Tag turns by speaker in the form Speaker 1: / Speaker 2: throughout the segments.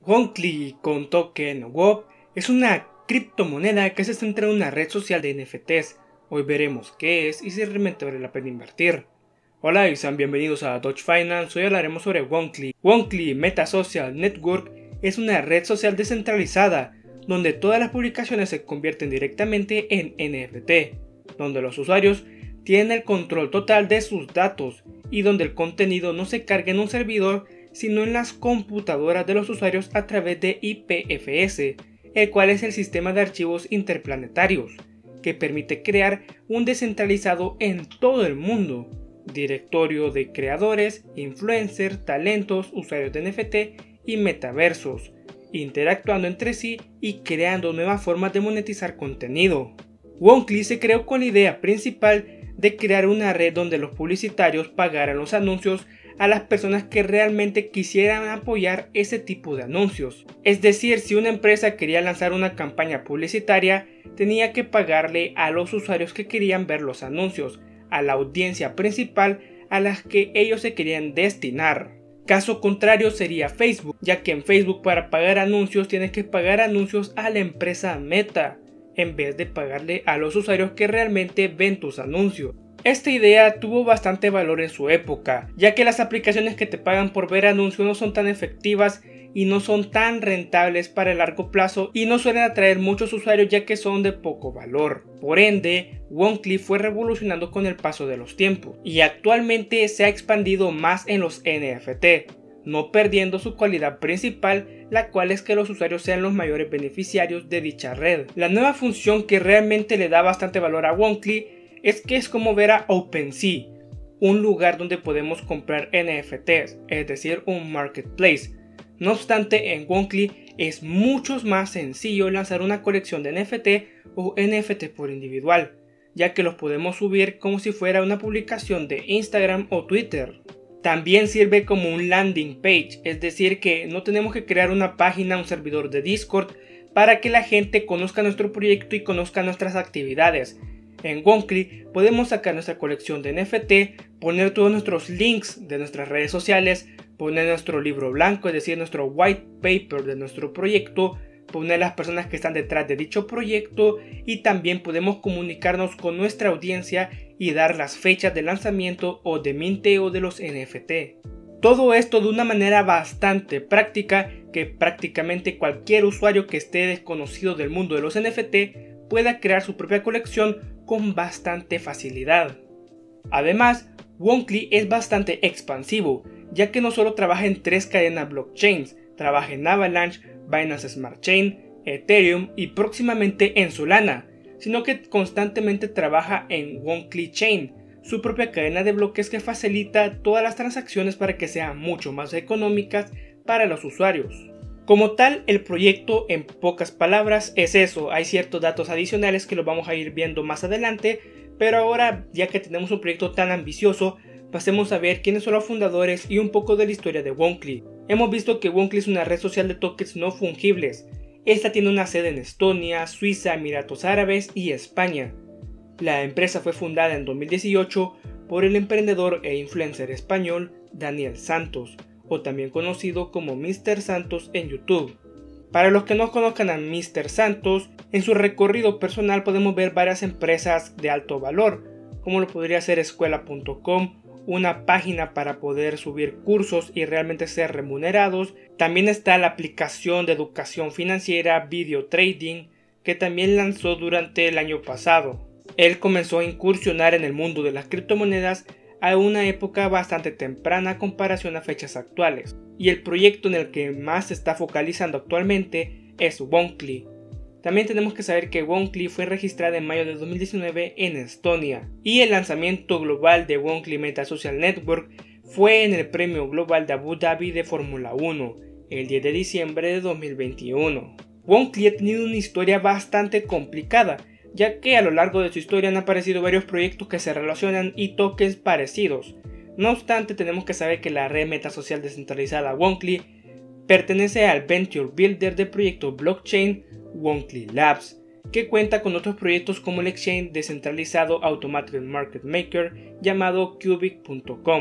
Speaker 1: Wonkly con token WOP es una criptomoneda que se centra en una red social de NFTs. Hoy veremos qué es y si realmente vale la pena invertir. Hola y sean bienvenidos a Dodge Finance. Hoy hablaremos sobre Wonkly. Wonkly Meta Social Network es una red social descentralizada donde todas las publicaciones se convierten directamente en NFT, donde los usuarios tienen el control total de sus datos y donde el contenido no se carga en un servidor sino en las computadoras de los usuarios a través de IPFS, el cual es el sistema de archivos interplanetarios, que permite crear un descentralizado en todo el mundo, directorio de creadores, influencers, talentos, usuarios de NFT y metaversos, interactuando entre sí y creando nuevas formas de monetizar contenido. Wonkly se creó con la idea principal de crear una red donde los publicitarios pagaran los anuncios a las personas que realmente quisieran apoyar ese tipo de anuncios. Es decir, si una empresa quería lanzar una campaña publicitaria, tenía que pagarle a los usuarios que querían ver los anuncios, a la audiencia principal a las que ellos se querían destinar. Caso contrario sería Facebook, ya que en Facebook para pagar anuncios tienes que pagar anuncios a la empresa Meta, en vez de pagarle a los usuarios que realmente ven tus anuncios. Esta idea tuvo bastante valor en su época, ya que las aplicaciones que te pagan por ver anuncios no son tan efectivas y no son tan rentables para el largo plazo y no suelen atraer muchos usuarios ya que son de poco valor. Por ende, Wonkly fue revolucionando con el paso de los tiempos y actualmente se ha expandido más en los NFT, no perdiendo su cualidad principal, la cual es que los usuarios sean los mayores beneficiarios de dicha red. La nueva función que realmente le da bastante valor a Wonkly es que es como ver a OpenSea, un lugar donde podemos comprar NFTs, es decir, un marketplace. No obstante, en Wonkly es mucho más sencillo lanzar una colección de NFT o NFT por individual, ya que los podemos subir como si fuera una publicación de Instagram o Twitter. También sirve como un landing page, es decir que no tenemos que crear una página o un servidor de Discord para que la gente conozca nuestro proyecto y conozca nuestras actividades. En Wonkly podemos sacar nuestra colección de NFT, poner todos nuestros links de nuestras redes sociales, poner nuestro libro blanco, es decir, nuestro white paper de nuestro proyecto, poner las personas que están detrás de dicho proyecto y también podemos comunicarnos con nuestra audiencia y dar las fechas de lanzamiento o de minteo de los NFT. Todo esto de una manera bastante práctica que prácticamente cualquier usuario que esté desconocido del mundo de los NFT pueda crear su propia colección con bastante facilidad. Además, Wonkly es bastante expansivo, ya que no solo trabaja en 3 cadenas blockchains, trabaja en Avalanche, Binance Smart Chain, Ethereum y próximamente en Solana, sino que constantemente trabaja en Wonkly Chain, su propia cadena de bloques que facilita todas las transacciones para que sean mucho más económicas para los usuarios. Como tal, el proyecto en pocas palabras es eso, hay ciertos datos adicionales que los vamos a ir viendo más adelante, pero ahora ya que tenemos un proyecto tan ambicioso, pasemos a ver quiénes son los fundadores y un poco de la historia de Wonkly. Hemos visto que Wonkly es una red social de tokens no fungibles. Esta tiene una sede en Estonia, Suiza, Emiratos Árabes y España. La empresa fue fundada en 2018 por el emprendedor e influencer español Daniel Santos, o también conocido como Mr. Santos en YouTube. Para los que no conozcan a Mr. Santos, en su recorrido personal podemos ver varias empresas de alto valor, como lo podría ser escuela.com, una página para poder subir cursos y realmente ser remunerados. También está la aplicación de educación financiera Video Trading, que también lanzó durante el año pasado. Él comenzó a incursionar en el mundo de las criptomonedas a una época bastante temprana a comparación a fechas actuales, y el proyecto en el que más se está focalizando actualmente es Wonkly. También tenemos que saber que Wonkly fue registrada en mayo de 2019 en Estonia, y el lanzamiento global de Wonkly Meta Social Network fue en el Premio Global de Abu Dhabi de Fórmula 1, el 10 de diciembre de 2021. Wonkly ha tenido una historia bastante complicada, ya que a lo largo de su historia han aparecido varios proyectos que se relacionan y tokens parecidos. No obstante, tenemos que saber que la red metasocial descentralizada Wonkly pertenece al Venture Builder del proyecto blockchain Wonkly Labs, que cuenta con otros proyectos como el exchange descentralizado Automatic Market Maker llamado Cubic.com,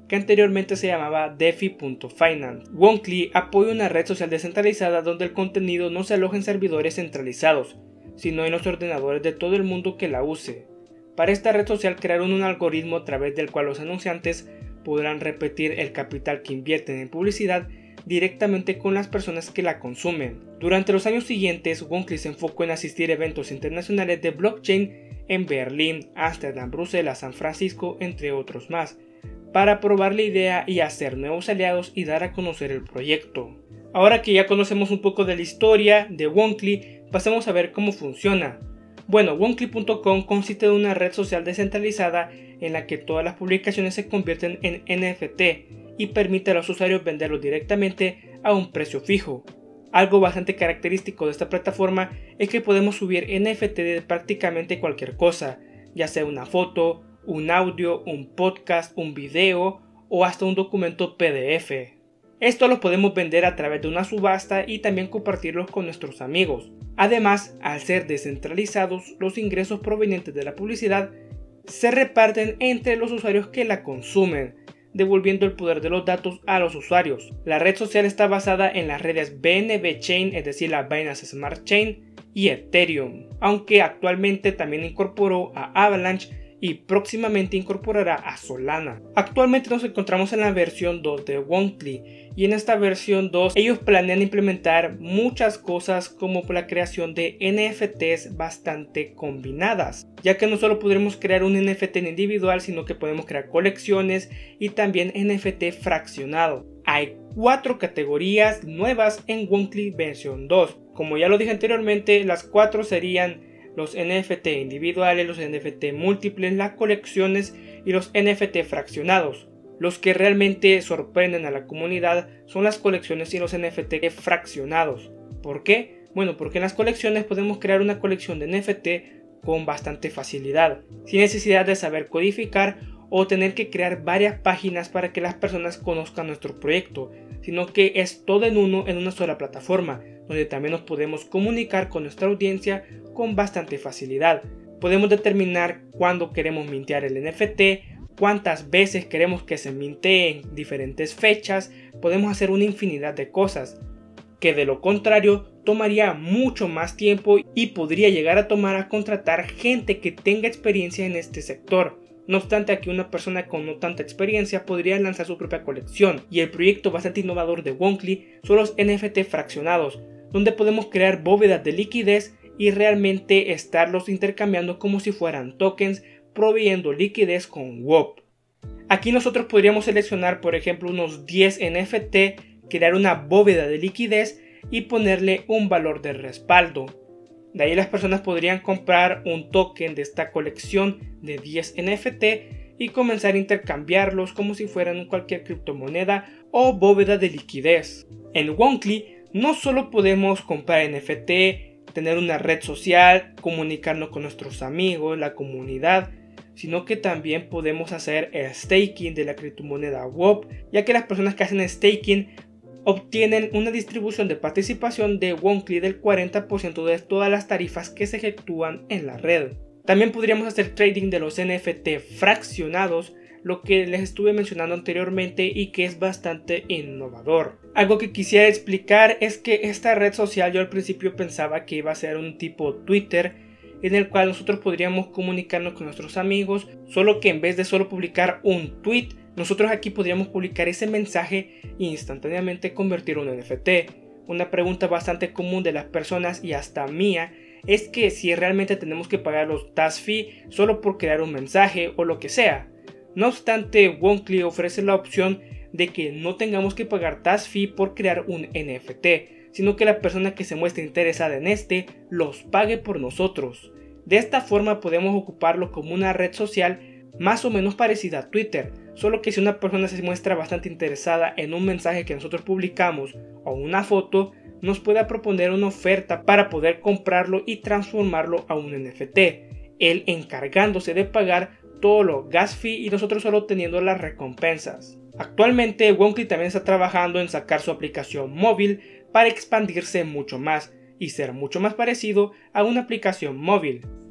Speaker 1: que anteriormente se llamaba DeFi.finance. Wonkly apoya una red social descentralizada donde el contenido no se aloja en servidores centralizados, sino en los ordenadores de todo el mundo que la use. Para esta red social crearon un algoritmo a través del cual los anunciantes podrán repetir el capital que invierten en publicidad directamente con las personas que la consumen. Durante los años siguientes, Wonkly se enfocó en asistir a eventos internacionales de blockchain en Berlín, Ámsterdam, Bruselas, San Francisco, entre otros más, para probar la idea y hacer nuevos aliados y dar a conocer el proyecto. Ahora que ya conocemos un poco de la historia de Wonkly, pasemos a ver cómo funciona. Bueno, Wonkly.com consiste de una red social descentralizada en la que todas las publicaciones se convierten en NFT y permite a los usuarios venderlos directamente a un precio fijo. Algo bastante característico de esta plataforma es que podemos subir NFT de prácticamente cualquier cosa, ya sea una foto, un audio, un podcast, un video o hasta un documento PDF. Esto lo podemos vender a través de una subasta y también compartirlos con nuestros amigos. Además, al ser descentralizados, los ingresos provenientes de la publicidad se reparten entre los usuarios que la consumen, devolviendo el poder de los datos a los usuarios. La red social está basada en las redes BNB Chain, es decir, la Binance Smart Chain, y Ethereum, aunque actualmente también incorporó a Avalanche y próximamente incorporará a Solana. Actualmente nos encontramos en la versión 2 de Wonkly y en esta versión 2 ellos planean implementar muchas cosas como la creación de NFTs bastante combinadas, ya que no solo podremos crear un NFT individual, sino que podemos crear colecciones y también NFT fraccionado. Hay 4 categorías nuevas en Wonkly versión 2. Como ya lo dije anteriormente, las 4 serían los NFT individuales, los NFT múltiples, las colecciones y los NFT fraccionados. Los que realmente sorprenden a la comunidad son las colecciones y los NFT fraccionados. ¿Por qué? Bueno, porque en las colecciones podemos crear una colección de NFT con bastante facilidad, sin necesidad de saber codificar o tener que crear varias páginas para que las personas conozcan nuestro proyecto, sino que es todo en uno en una sola plataforma, donde también nos podemos comunicar con nuestra audiencia con bastante facilidad. Podemos determinar cuándo queremos mintear el NFT, cuántas veces queremos que se mintee en diferentes fechas, podemos hacer una infinidad de cosas, que de lo contrario tomaría mucho más tiempo y podría llegar a tomar a contratar gente que tenga experiencia en este sector. No obstante, aquí una persona con no tanta experiencia podría lanzar su propia colección, y el proyecto bastante innovador de Wonkly son los NFT fraccionados, donde podemos crear bóvedas de liquidez y realmente estarlos intercambiando como si fueran tokens, proveyendo liquidez con WOP. Aquí nosotros podríamos seleccionar, por ejemplo, unos 10 NFT, crear una bóveda de liquidez y ponerle un valor de respaldo. De ahí las personas podrían comprar un token de esta colección de 10 NFT y comenzar a intercambiarlos como si fueran cualquier criptomoneda o bóveda de liquidez. En Wonkly no solo podemos comprar NFT, tener una red social, comunicarnos con nuestros amigos, la comunidad, sino que también podemos hacer staking de la criptomoneda WOP, ya que las personas que hacen staking obtienen una distribución de participación de Wonkly del 40% de todas las tarifas que se efectúan en la red. También podríamos hacer trading de los NFT fraccionados, lo que les estuve mencionando anteriormente y que es bastante innovador. Algo que quisiera explicar es que esta red social yo al principio pensaba que iba a ser un tipo Twitter, en el cual nosotros podríamos comunicarnos con nuestros amigos, solo que en vez de solo publicar un tweet, nosotros aquí podríamos publicar ese mensaje e instantáneamente convertirlo en un NFT. Una pregunta bastante común de las personas y hasta mía es que si realmente tenemos que pagar los TAS fee solo por crear un mensaje o lo que sea. No obstante, Wonkly ofrece la opción de que no tengamos que pagar TAS fee por crear un NFT, sino que la persona que se muestre interesada en este los pague por nosotros. De esta forma podemos ocuparlo como una red social más o menos parecida a Twitter, solo que si una persona se muestra bastante interesada en un mensaje que nosotros publicamos o una foto, nos puede proponer una oferta para poder comprarlo y transformarlo a un NFT, él encargándose de pagar todo lo gas fee y nosotros solo teniendo las recompensas. Actualmente Wonkly también está trabajando en sacar su aplicación móvil para expandirse mucho más y ser mucho más parecido a una aplicación móvil.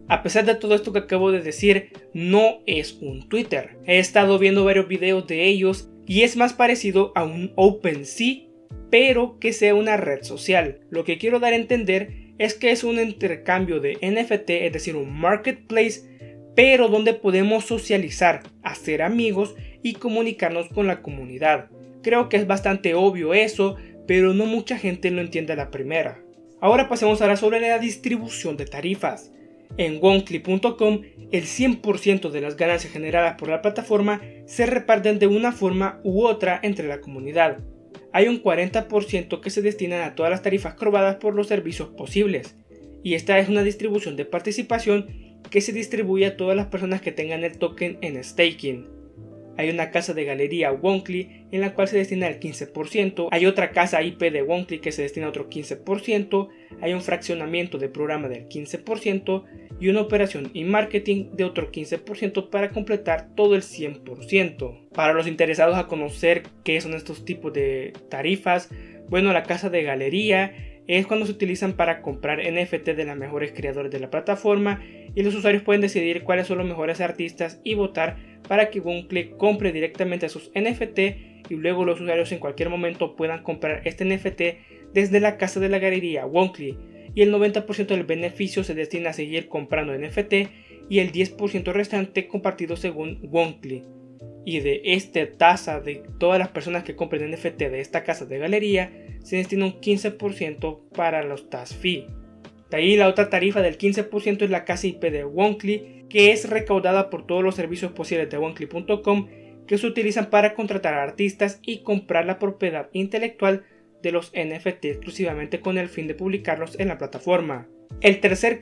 Speaker 1: A pesar de todo esto que acabo de decir, no es un Twitter. He estado viendo varios videos de ellos y es más parecido a un OpenSea, pero que sea una red social. Lo que quiero dar a entender es que es un intercambio de NFT, es decir, un marketplace, pero donde podemos socializar, hacer amigos y comunicarnos con la comunidad. Creo que es bastante obvio eso, pero no mucha gente lo entiende a la primera. Ahora pasemos ahora sobre la distribución de tarifas. En Wonkly.com, el 100% de las ganancias generadas por la plataforma se reparten de una forma u otra entre la comunidad. Hay un 40% que se destina a todas las tarifas cobradas por los servicios posibles, y esta es una distribución de participación que se distribuye a todas las personas que tengan el token en staking. Hay una casa de galería Wonkly en la cual se destina el 15%, hay otra casa IP de Wonkly que se destina a otro 15%, hay un fraccionamiento de programa del 15% y una operación y marketing de otro 15% para completar todo el 100%. Para los interesados a conocer qué son estos tipos de tarifas, bueno, la casa de galería es cuando se utilizan para comprar NFT de los mejores creadores de la plataforma y los usuarios pueden decidir cuáles son los mejores artistas y votar para que Wonkly compre directamente a sus NFT y luego los usuarios en cualquier momento puedan comprar este NFT desde la casa de la galería Wonkly, y el 90% del beneficio se destina a seguir comprando NFT y el 10% restante compartido según Wonkly. Y de esta tasa de todas las personas que compren NFT de esta casa de galería se destina un 15% para los TAS fee. De ahí la otra tarifa del 15% es la casa IP de Wonkly, que es recaudada por todos los servicios posibles de Wonkly.com que se utilizan para contratar a artistas y comprar la propiedad intelectual de los NFT exclusivamente con el fin de publicarlos en la plataforma. El tercer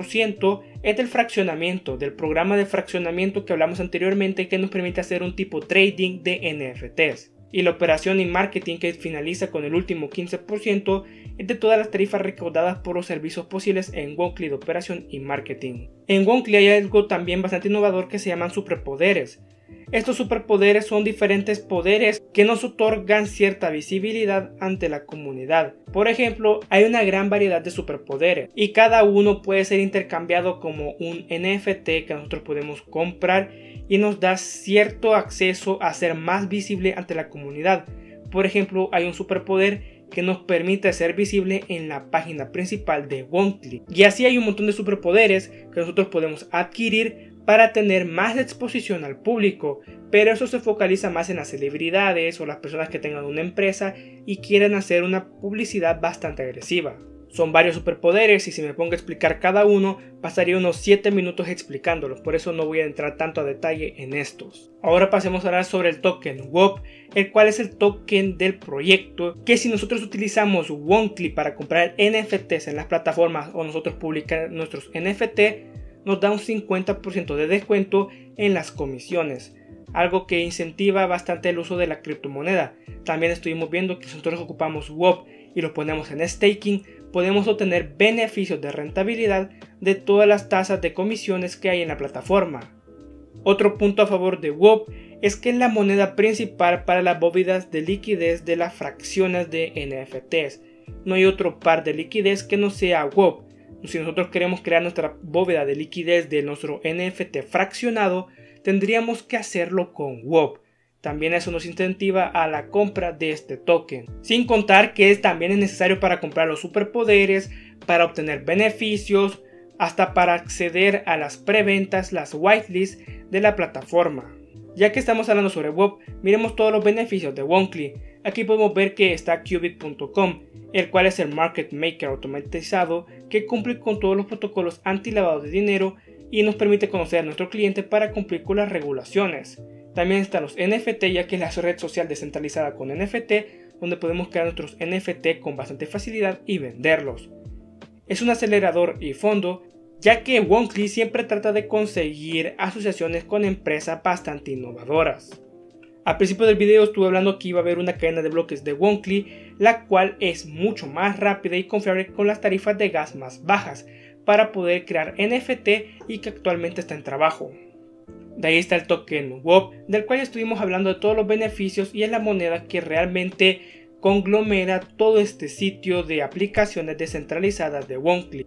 Speaker 1: 15% es del fraccionamiento, del programa de fraccionamiento que hablamos anteriormente, que nos permite hacer un tipo trading de NFTs. Y la operación y marketing, que finaliza con el último 15%, es de todas las tarifas recaudadas por los servicios posibles en Wonkly de operación y marketing. En Wonkly hay algo también bastante innovador que se llaman superpoderes. Estos superpoderes son diferentes poderes que nos otorgan cierta visibilidad ante la comunidad. Por ejemplo, hay una gran variedad de superpoderes y cada uno puede ser intercambiado como un NFT que nosotros podemos comprar y nos da cierto acceso a ser más visible ante la comunidad. Por ejemplo, hay un superpoder que nos permite ser visible en la página principal de Wonkly. Y así hay un montón de superpoderes que nosotros podemos adquirir para tener más exposición al público, pero eso se focaliza más en las celebridades o las personas que tengan una empresa y quieren hacer una publicidad bastante agresiva. Son varios superpoderes y si me pongo a explicar cada uno pasaría unos 7 minutos explicándolos, por eso no voy a entrar tanto a detalle en estos. Ahora pasemos a hablar sobre el token WOP, el cual es el token del proyecto, que si nosotros utilizamos Wonkly para comprar NFTs en las plataformas o nosotros publicar nuestros NFT, nos da un 50% de descuento en las comisiones, algo que incentiva bastante el uso de la criptomoneda. También estuvimos viendo que si nosotros ocupamos WOP y lo ponemos en staking, podemos obtener beneficios de rentabilidad de todas las tasas de comisiones que hay en la plataforma. Otro punto a favor de WOP es que es la moneda principal para las bóvedas de liquidez de las fracciones de NFTs. No hay otro par de liquidez que no sea WOP. Si nosotros queremos crear nuestra bóveda de liquidez de nuestro NFT fraccionado, tendríamos que hacerlo con WOP. También eso nos incentiva a la compra de este token. Sin contar que también es necesario para comprar los superpoderes, para obtener beneficios, hasta para acceder a las preventas, las whitelists de la plataforma. Ya que estamos hablando sobre WOP, miremos todos los beneficios de Wonkly. Aquí podemos ver que está Qubit.com, el cual es el market maker automatizado que cumple con todos los protocolos anti-lavado de dinero y nos permite conocer a nuestro cliente para cumplir con las regulaciones. También están los NFT, ya que es la red social descentralizada con NFT, donde podemos crear nuestros NFT con bastante facilidad y venderlos. Es un acelerador y fondo, ya que Wonkly siempre trata de conseguir asociaciones con empresas bastante innovadoras. Al principio del video estuve hablando que iba a haber una cadena de bloques de Wonkly, la cual es mucho más rápida y confiable con las tarifas de gas más bajas para poder crear NFT y que actualmente está en trabajo. De ahí está el token WOP, del cual estuvimos hablando de todos los beneficios y es la moneda que realmente conglomera todo este sitio de aplicaciones descentralizadas de Wonkly.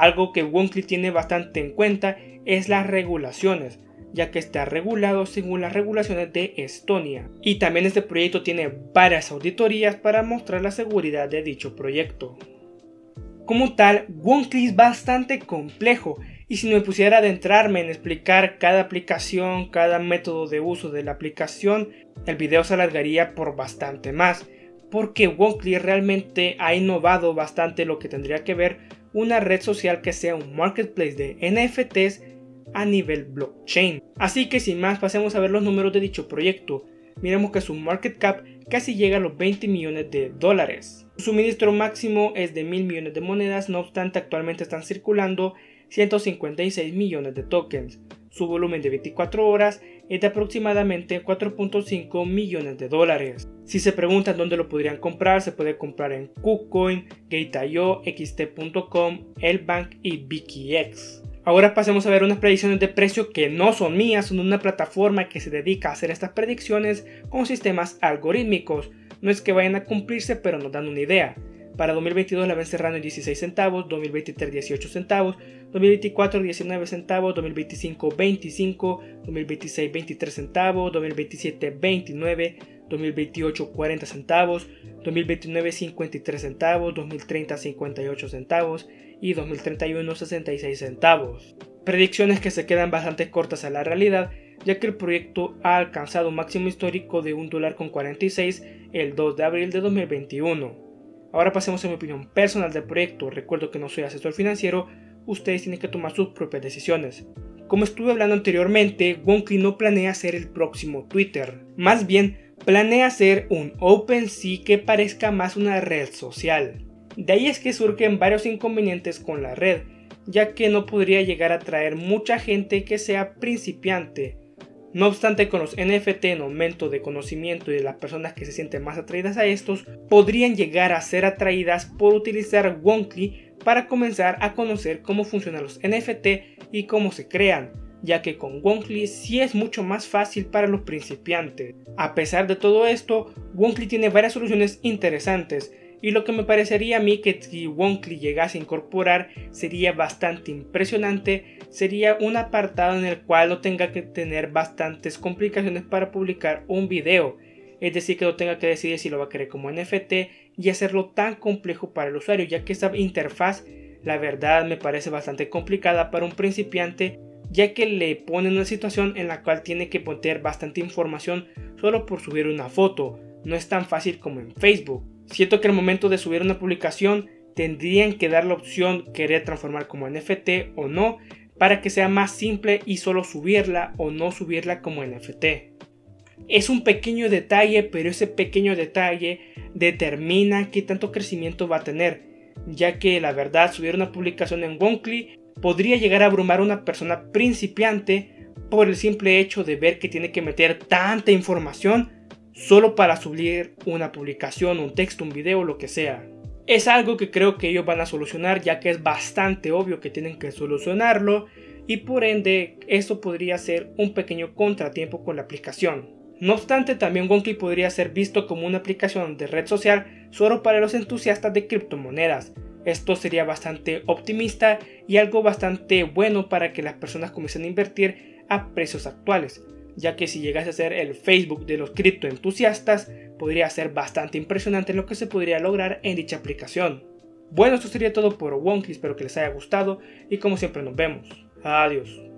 Speaker 1: Algo que Wonkly tiene bastante en cuenta es las regulaciones, ya que está regulado según las regulaciones de Estonia. Y también este proyecto tiene varias auditorías para mostrar la seguridad de dicho proyecto. Como tal, Wonkly es bastante complejo, y si me pusiera a adentrarme en explicar cada aplicación, cada método de uso de la aplicación, el video se alargaría por bastante más, porque Wonkly realmente ha innovado bastante lo que tendría que ver una red social que sea un marketplace de NFTs a nivel blockchain. Así que sin más, pasemos a ver los números de dicho proyecto. Miremos que su market cap casi llega a los 20 millones de dólares. Su suministro máximo es de 1000 millones de monedas, no obstante actualmente están circulando 156 millones de tokens. Su volumen de 24 horas es de aproximadamente 4.5 millones de dólares. Si se preguntan dónde lo podrían comprar, se puede comprar en KuCoin, Gate.io, xt.com, Elbank y BKX. Ahora pasemos a ver unas predicciones de precio que no son mías, son una plataforma que se dedica a hacer estas predicciones con sistemas algorítmicos. No es que vayan a cumplirse, pero nos dan una idea. Para 2022 la ven cerrando en 16 centavos, 2023 18 centavos, 2024 19 centavos, 2025 25, 2026 23 centavos, 2027 29, 2028 40 centavos, 2029 53 centavos, 2030 58 centavos y 2031 66 centavos. Predicciones que se quedan bastante cortas a la realidad, ya que el proyecto ha alcanzado un máximo histórico de $1.46 el 2 de abril de 2021. Ahora pasemos a mi opinión personal del proyecto. Recuerdo que no soy asesor financiero, ustedes tienen que tomar sus propias decisiones. Como estuve hablando anteriormente, Wonkly no planea ser el próximo Twitter. Más bien, planea ser un OpenSea que parezca más una red social. De ahí es que surgen varios inconvenientes con la red, ya que no podría llegar a atraer mucha gente que sea principiante. No obstante, con los NFT en aumento de conocimiento y de las personas que se sienten más atraídas a estos, podrían llegar a ser atraídas por utilizar Wonkly para comenzar a conocer cómo funcionan los NFT y cómo se crean, ya que con Wonkly sí es mucho más fácil para los principiantes. A pesar de todo esto, Wonkly tiene varias soluciones interesantes, y lo que me parecería a mí que si Wonkly llegase a incorporar sería bastante impresionante, sería un apartado en el cual no tenga que tener bastantes complicaciones para publicar un video, es decir, que no tenga que decidir si lo va a querer como NFT y hacerlo tan complejo para el usuario, ya que esa interfaz la verdad me parece bastante complicada para un principiante, ya que le pone en una situación en la cual tiene que poner bastante información solo por subir una foto. No es tan fácil como en Facebook. Siento que al momento de subir una publicación tendrían que dar la opción querer transformar como NFT o no, para que sea más simple y solo subirla o no subirla como NFT. Es un pequeño detalle, pero ese pequeño detalle determina qué tanto crecimiento va a tener, ya que la verdad subir una publicación en Wonkly podría llegar a abrumar a una persona principiante por el simple hecho de ver que tiene que meter tanta información solo para subir una publicación, un texto, un video, lo que sea. Es algo que creo que ellos van a solucionar, ya que es bastante obvio que tienen que solucionarlo, y por ende esto podría ser un pequeño contratiempo con la aplicación. No obstante, también Wonkly podría ser visto como una aplicación de red social solo para los entusiastas de criptomonedas. Esto sería bastante optimista y algo bastante bueno para que las personas comiencen a invertir a precios actuales, ya que si llegase a ser el Facebook de los criptoentusiastas, podría ser bastante impresionante lo que se podría lograr en dicha aplicación. Bueno, esto sería todo por Wonkly, espero que les haya gustado y como siempre nos vemos. Adiós.